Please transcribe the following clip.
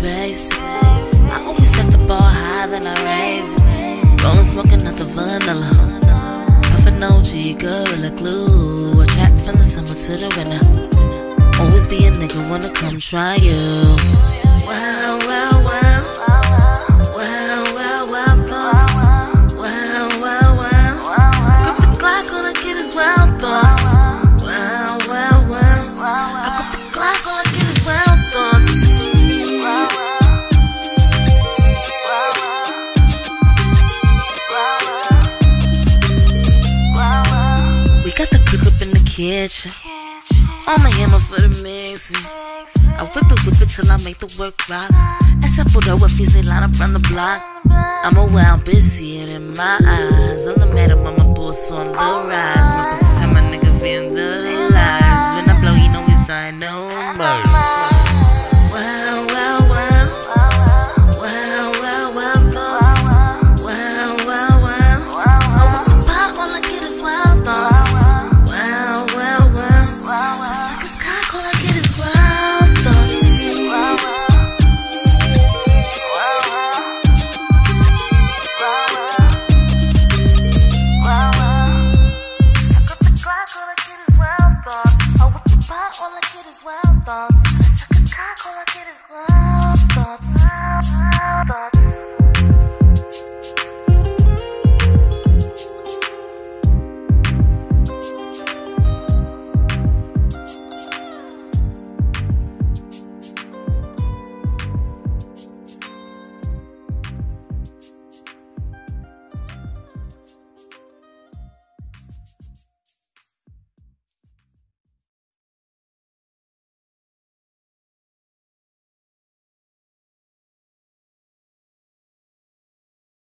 basic. I always set the bar high, then I raise it. Rolling, smoking out the vanilla. Puffin' OG, Gorilla Glue. A trap from the summer to the winter. Always be a nigga, wanna come try you. Wow, wow, wow. Wow, wow, wow, thoughts. Wow, wow, wow. Grip the Glock, all I get is wild thoughts. Wow, wow, wow. I grip the Glock, all I get is wild thoughts. We got the cook up in the kitchen. On my hammer for the mixing. I whip it till I make the work rock. Except for the wifeys, they line up from the block. I'm a wild bitch, see it in my eyes. I'm the madam, I'm a boss on the rise. My pussy tell my nigga vandalize. When I blow, you know he's dying no more.